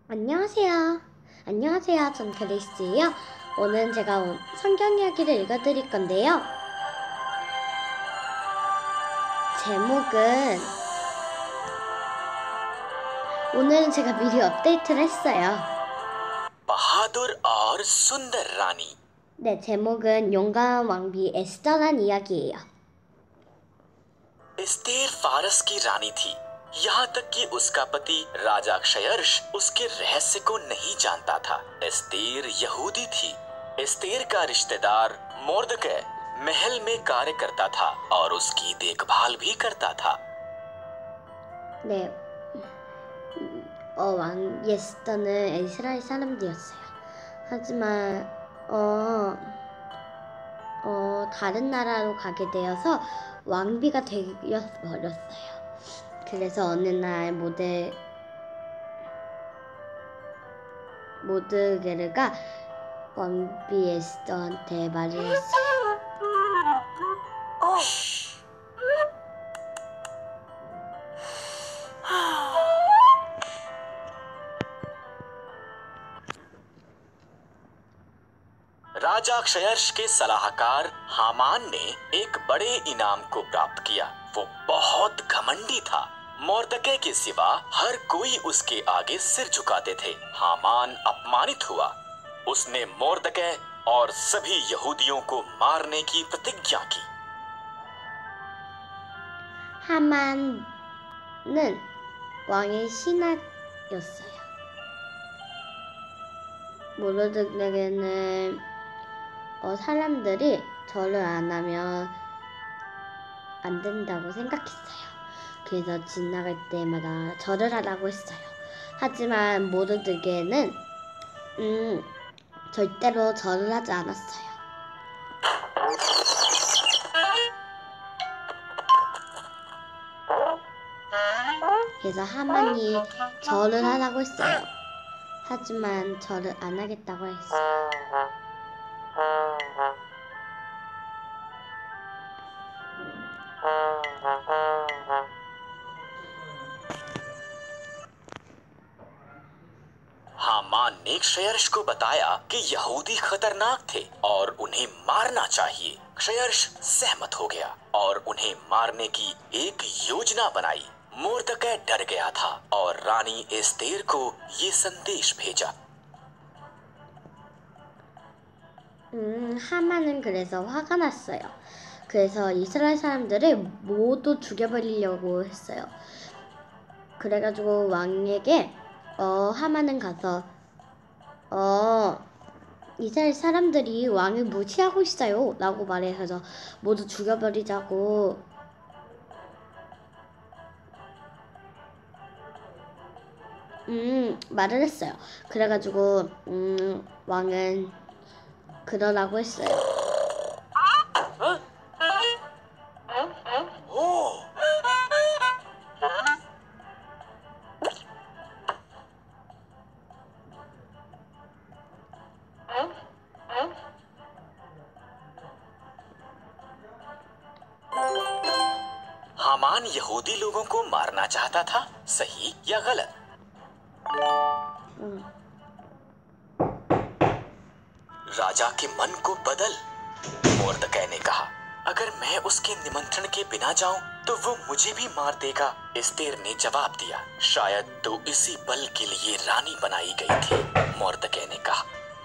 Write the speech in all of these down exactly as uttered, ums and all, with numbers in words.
안녕하세요. 안녕하세요. 전 그리스예요. 오늘 제가 성경 이야기를 읽어드릴 건데요. 제목은 오늘은 제가 미리 업데이트를 했어요. बहादुर और सुंदर रानी। 네, 제목은 용감한 왕비 에스더란 이야기예요. एस्तेर फारस की रानी थी, यहाँ तक कि उसका पति राजा क्षयर्ष उसके रहस्य को नहीं जानता था। एस्तेर यहूदी थी। एस्तेर का रिश्तेदार मोर्दकै महल में कार्य करता था और उसकी देखभाल भी करता था। 네, 어, 왕 에스더는 이스라엘 사람들이었어요. 하지만 어, 어, 다른 나라로 가게 되어서 왕비가 되어버렸어요. 그래서 어느 날 모데 모드게르가 왕비 에스더한테 말을 했어요. राजा क्षयर्ष के सलाहकार हामान ने एक बड़े इनाम को प्राप्त किया। वो बहुत घमंडी था। मोर्दकै के सिवा हर कोई उसके आगे सिर झुकाते थे। हामान अपमानित हुआ। उसने मोर्दकै और सभी यहूदियों को मारने की प्रतिज्ञा की। 하만은 왕의 신하였어요. 모르드게는 어, 사람들이 절을 안 하면 안 된다고 생각했어요. 그래서 지나갈 때마다 절을 하라고 했어요. 하지만 모르드게는 음, 절대로 절을 하지 않았어요. 그래서 하만이 절을 하라고 했어요. 하지만 절을 안 하겠다고 했어요. हामान ने क्षयर्ष को बताया कि यहूदी खतरनाक थे और उन्हें मारना चाहिए। क्षयर्ष सहमत हो गया और उन्हें मारने की एक योजना बनाई। मोर्दकै डर गया था और रानी एस्तेर को ये संदेश भेजा। 음, 하만은 그래서 화가 났어요. 그래서 이스라엘 사람들을 모두 죽여버리려고 했어요. 그래가지고 왕에게 어, 하만은 가서 어, 이스라엘 사람들이 왕을 무시하고 있어요 라고 말해서 모두 죽여버리자고 음, 말을 했어요. 그래가지고 음, 왕은 그러라고 했어요. 오! हामान यहूदी लोगों को मारना चाहता था, सही या गलत? 음. राजा के मन को बदल। मोर्दकै ने कहा, अगर मैं उसके निमंत्रण के बिना जाऊं तो वो मुझे भी मार देगा। एस्तेर ने जवाब दिया, शायद तो इसी बल के लिए रानी बनाई गई थी। मोर्दकै ने कहा।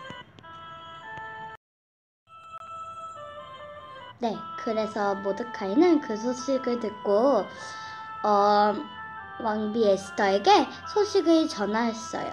네, 그래서 모드카이는 그 소식을 듣고 어, 왕비 에스더에게 소식을 전하였어요.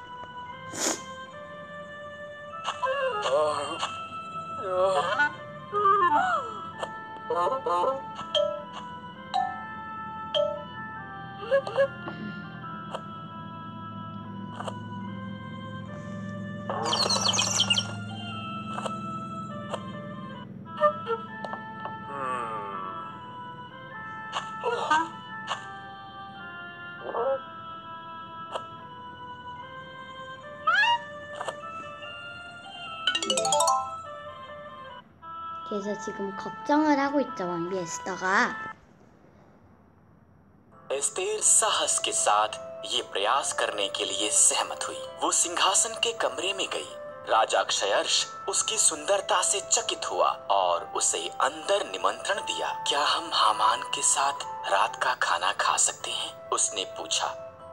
그래서 지금 걱정을 하고 있죠, 왕비 에스더가. एस्तेर साहस के साथ ये प्रयास करने के लिए सहमत हुई। वो सिंहासन के कमरे में गई। राजा क्षयर्ष उसकी सुंदरता से चकित हुआ और उसे अंदर निमंत्रण दिया। क्या हम हामान के साथ रात का खाना खा सकते हैं? उसने पूछा।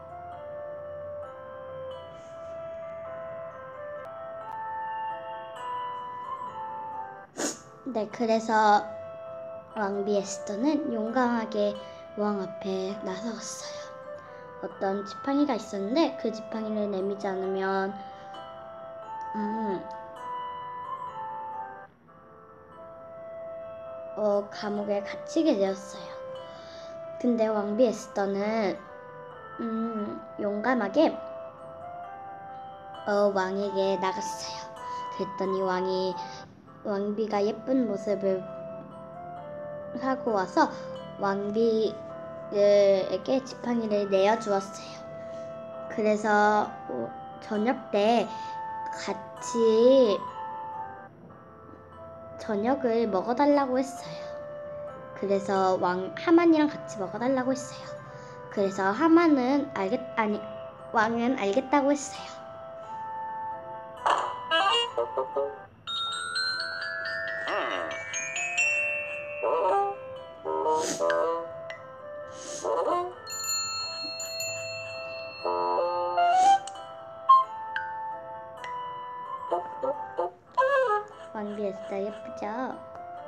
네, 그래서 왕비 에스더는 용감하게 왕 앞에 나섰어요. 어떤 지팡이가 있었는데 그 지팡이를 내미지 않으면 음, 어, 감옥에 갇히게 되었어요. 근데 왕비 에스더는 음, 용감하게 어, 왕에게 나갔어요. 그랬더니 왕이 왕비가 예쁜 모습을 하고 와서 왕비에게 지팡이를 내어주었어요. 그래서 저녁 때 같이 저녁을 먹어달라고 했어요. 그래서 왕 하만이랑 같이 먹어달라고 했어요. 그래서 하만은 알겠 아니 왕은 알겠다고 했어요. 왕비 에스더 예쁘죠?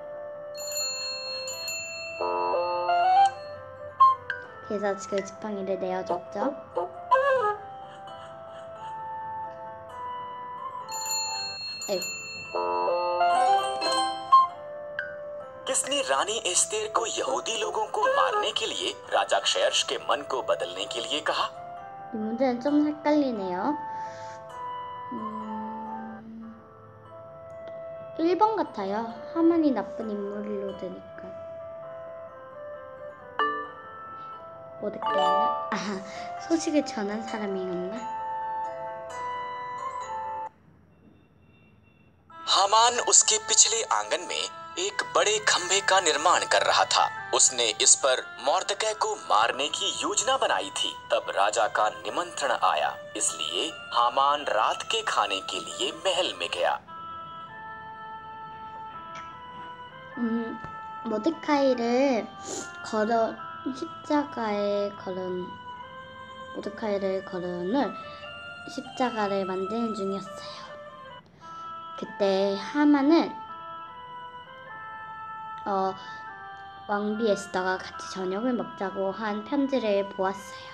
그래서 그 지팡이를 내어줬죠. 에이. किसने रानी एस्तेर को यहूदी लोगों को मारने के लिए राजा क्षयर्ष के मन को बदलने के लिए कहा? 이 문제는 좀 헷갈리네요. 음... 일 번 같아요. 하만이 나쁜 인물로 되니까. 모데카이나? 아, 소식을 전한 사람이었나? हामान उसके पिछले आंगन में एक बड़े खंभे का निर्माण कर रहा था। उसने इस पर मोर्दकै को मारने की योजना बनाई थी। तब राजा का निमंत्रण आया, इसलिए हामान रात के खाने के लिए महल में गया। 음, 모데카이를 걸어 십자가에 걸은 모데카이를 걸어놓을 십자가를 만드는 중이었어요. 그때 하만은 어, 왕비 에스더가 같이 저녁을 먹자고 한 편지를 보았어요.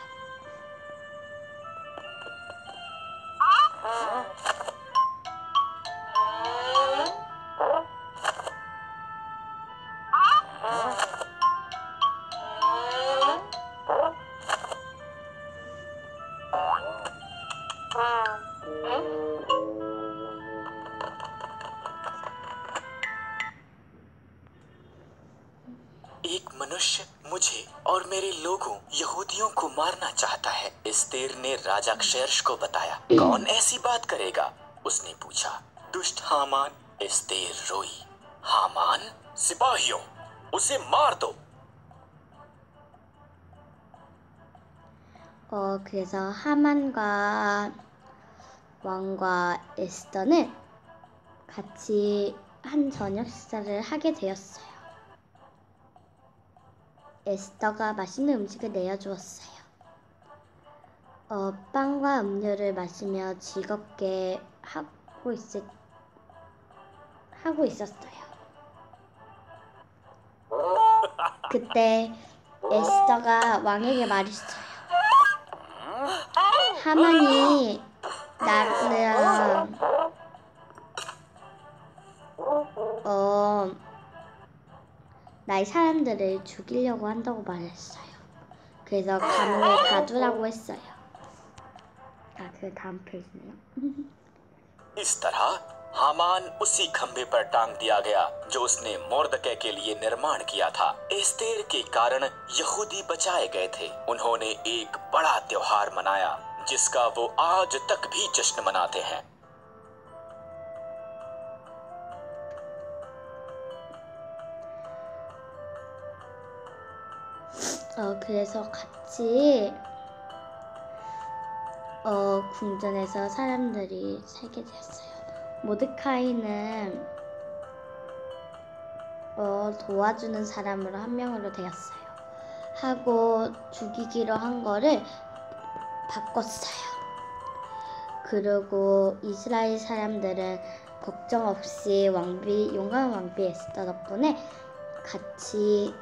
एक मनुष्य मुझे और मेरे लोगों यहूदियों को मारना चाहता है, एस्तेर ने राजा क्षयर्ष को बताया। कौन ऐसी बात करेगा? उसने पूछा। दुष्ट हामान, एस्तेर रोई। हामान, सिपाहियों, उसे मार दो। 어, 그래서 하만과 왕과 에스더는 같이 한 저녁 식사를 하게 되었어요. 에스더가 맛있는 음식을 내어주었어요. 어, 빵과 음료를 마시며 즐겁게 하고 있을 하고 있었어요. 그때 에스더가 왕에게 말했어요. 하만이 나랑 어 나의 사람들을 죽이려고 한다고 말했어요. 그래서 감옥에 가두라고 했어요. 아, 그 다음 페이지네요. इस तरह हामान उसी खंभे पर टांग दिया गया जो उसने मोर्दकै के लिए निर्माण किया था। एस्तेर के कारण यहूदी बचाए गए थे। उन्होंने एक बड़ा त्योहार मनाया जिसका वो आज तक भी जश्न मनाते हैं। 어, 그래서 같이 어, 궁전에서 사람들이 살게 되었어요. 모드카이는 어, 도와주는 사람으로 한 명으로 되었어요. 하고 죽이기로 한 거를 바꿨어요. 그리고 이스라엘 사람들은 걱정 없이 왕비, 용감한 왕비 에스더 덕분에 같이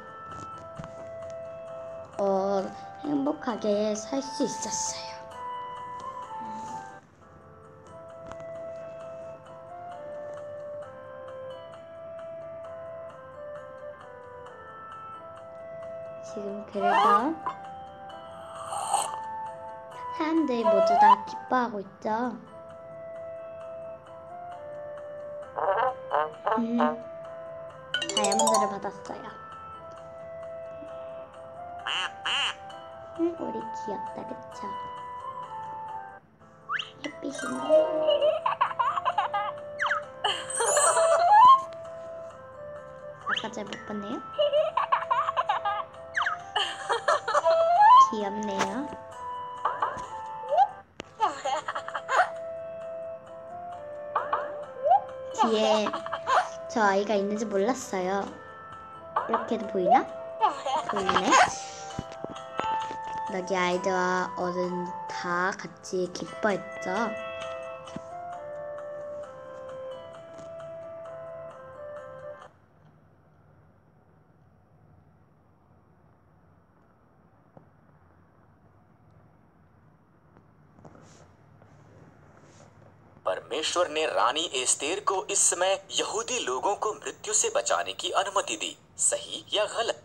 어, 행복하게 살 수 있었어요. 지금 그래서 사람들이 모두 다 기뻐하고 있죠. 음, 다이아몬드를 받았어요. 음, 우리 귀엽다, 그쵸? 햇빛이네. 아까 잘 못 봤네요. 귀엽네요. 뒤에 저 아이가 있는지 몰랐어요. 이렇게도 보이나? 보이네. 여기 아이들과 어른 다 같이 기뻐했죠. परमेश्वर ने रानी एस्तेर को इस समय यहूदी लोगों को मृत्यु से बचाने की अनुमति दी, सही या गलत?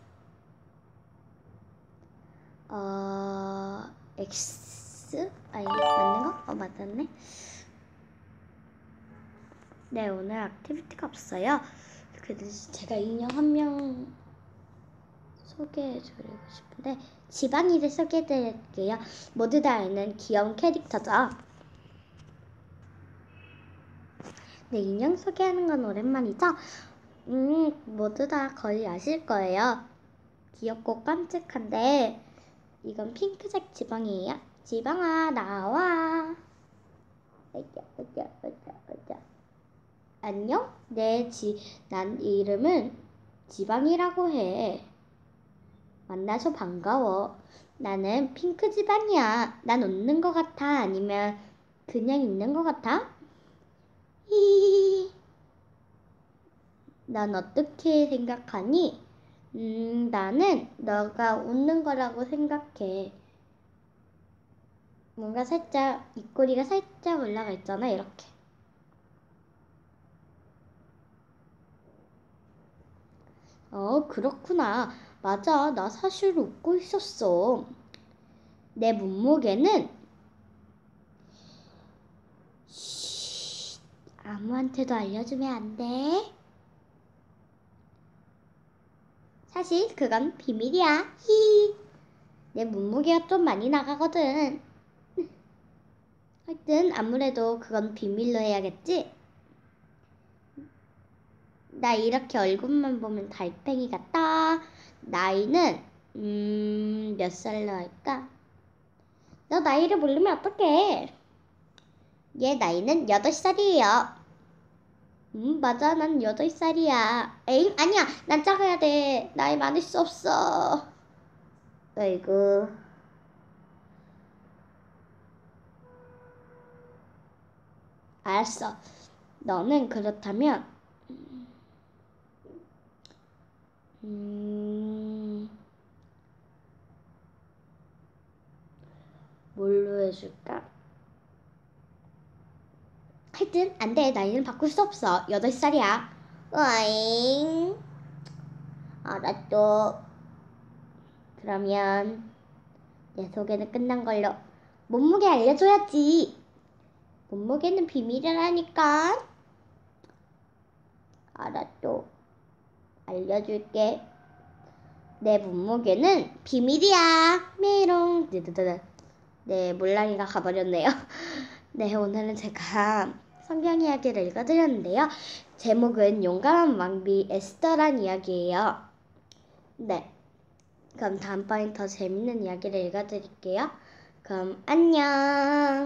어... X? 아니, 맞는 거? 어, 맞았네. 네, 오늘 액티비티가 없어요. 그래서 제가 인형 한 명 소개해드리고 싶은데 지방이를 소개해드릴게요. 모두 다 아는 귀여운 캐릭터죠. 네, 인형 소개하는 건 오랜만이죠? 음, 모두 다 거의 아실 거예요. 귀엽고 깜찍한데 이건 핑크색 지방이에요. 지방아, 나와. 어자, 어자, 어자, 어자. 안녕? 내 지, 난 이름은 지방이라고 해. 만나서 반가워. 나는 핑크 지방이야. 난 웃는 것 같아? 아니면 그냥 있는 것 같아? 히히히. 난 어떻게 생각하니? 음, 나는 너가 웃는 거라고 생각해. 뭔가 살짝 입꼬리가 살짝 올라가 있잖아, 이렇게. 어, 그렇구나. 맞아, 나 사실 웃고 있었어. 내 몸무게는 쉬, 아무한테도 알려주면 안 돼. 사실 그건 비밀이야. 히. 내 몸무게가 좀 많이 나가거든. 하여튼 아무래도 그건 비밀로 해야겠지? 나 이렇게 얼굴만 보면 달팽이 같다. 나이는 음... 몇 살로 할까? 너 나이를 모르면 어떡해? 얘 나이는 여덟 살이에요. 음, 맞아. 난 여덟 살이야. 에잉? 아니야. 난 작아야 돼. 나이 많을 수 없어. 아이고. 알았어. 너는 그렇다면 음... 뭘로 해줄까? 하여튼 안 돼. 나이는 바꿀 수 없어. 여덟 살이야. 어잉. 알았어. 그러면 내 소개는 끝난 걸로. 몸무게 알려줘야지. 몸무게는 비밀이라니까. 알았어. 알려줄게. 내 몸무게는 비밀이야. 메롱. 네, 몰랑이가 가버렸네요. 네, 오늘은 제가 성경 이야기를 읽어드렸는데요. 제목은 용감한 왕비 에스더란 이야기예요. 네, 그럼 다음번엔 더 재밌는 이야기를 읽어드릴게요. 그럼 안녕.